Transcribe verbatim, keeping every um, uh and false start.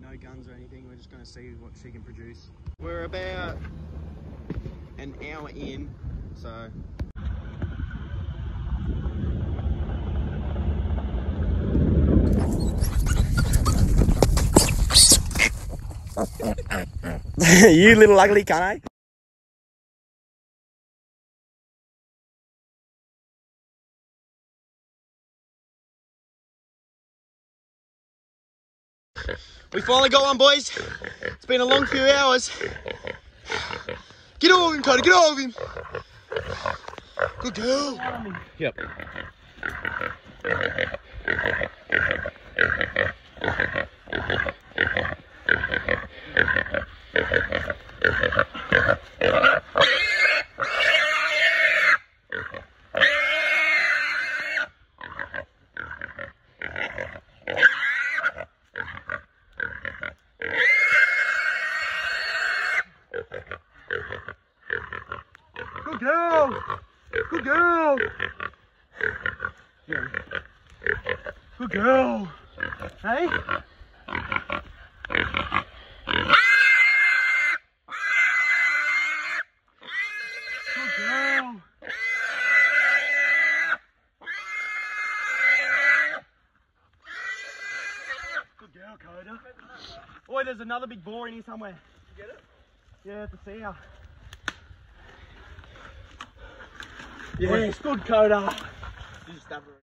no guns or anything. We're just going to see what she can produce. We're about an hour in, so... You little ugly cunt, eh? We finally got one, boys. It's been a long few hours. Get over him, Cody, get over him. Good girl. Yep. Good girl! Good girl! Yeah. Good girl! Hey? Good girl! Good girl, Coda. Boy, there's another big boar in here somewhere. Did you get it? Yeah, it's a sow. Yes, good Coda. You just stab her.